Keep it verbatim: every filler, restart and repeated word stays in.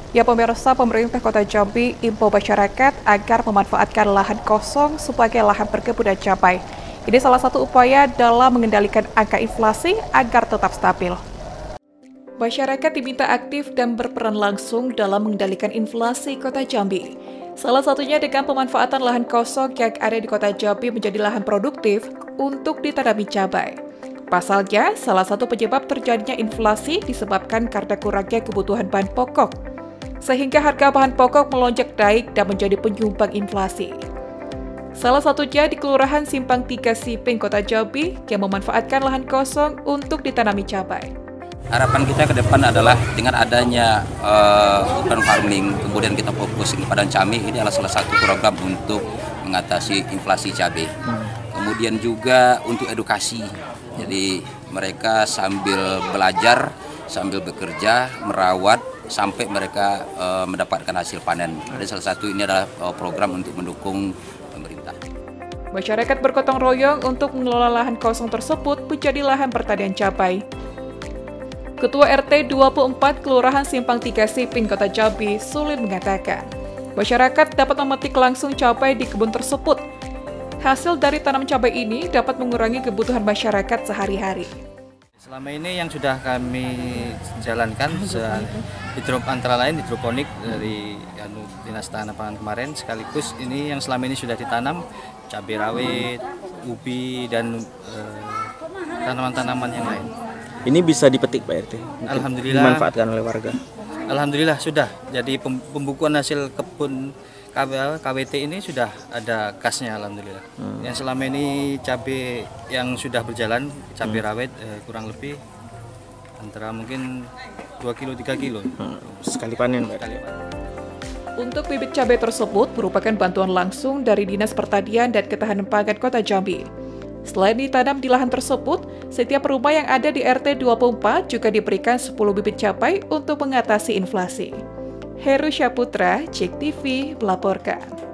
Ya pemirsa, pemerintah Kota Jambi imbau masyarakat agar memanfaatkan lahan kosong sebagai lahan perkebunan cabai. Ini salah satu upaya dalam mengendalikan angka inflasi agar tetap stabil. Masyarakat diminta aktif dan berperan langsung dalam mengendalikan inflasi Kota Jambi. Salah satunya dengan pemanfaatan lahan kosong yang ada di Kota Jambi menjadi lahan produktif untuk ditanami cabai. Pasalnya, salah satu penyebab terjadinya inflasi disebabkan karena kurangnya kebutuhan bahan pokok, sehingga harga bahan pokok melonjak naik dan menjadi penyumbang inflasi. Salah satunya di Kelurahan Simpang tiga Siping, Kota Jambi, yang memanfaatkan lahan kosong untuk ditanami cabai. Harapan kita ke depan adalah dengan adanya uh, urban farming, kemudian kita fokus di padang cabai, ini adalah salah satu program untuk mengatasi inflasi cabai. Hmm. Kemudian juga untuk edukasi, jadi mereka sambil belajar, sambil bekerja, merawat, sampai mereka uh, mendapatkan hasil panen. Ada salah satu ini adalah uh, program untuk mendukung pemerintah. Masyarakat bergotong royong untuk mengelola lahan kosong tersebut menjadi lahan pertanian cabai. Ketua R T dua puluh empat Kelurahan Simpang tiga Siping, Kota Jambi, Sulit mengatakan, masyarakat dapat memetik langsung cabai di kebun tersebut. Hasil dari tanam cabai ini dapat mengurangi kebutuhan masyarakat sehari-hari. Selama ini yang sudah kami jalankan hidrop antara lain hidroponik dari anu, Dinas Tanah Pangan kemarin, sekaligus ini yang selama ini sudah ditanam cabai rawit, ubi dan tanaman-tanaman eh, yang lain. Ini bisa dipetik Pak R T? Alhamdulillah. Dimanfaatkan oleh warga? Alhamdulillah sudah. Jadi pembukuan hasil kebun K W T ini sudah ada kasnya alhamdulillah. Hmm. Yang selama ini cabai yang sudah berjalan, cabai hmm. rawit eh, kurang lebih antara mungkin dua kilo tiga kilo. Hmm. Sekali panen Pak. Sekali panen. Untuk bibit cabai tersebut merupakan bantuan langsung dari Dinas Pertanian dan Ketahanan Pangan Kota Jambi. Selain ditanam di lahan tersebut, setiap rumah yang ada di R T dua puluh empat juga diberikan sepuluh bibit cabai untuk mengatasi inflasi. Heru Syaputra, Cek T V, melaporkan.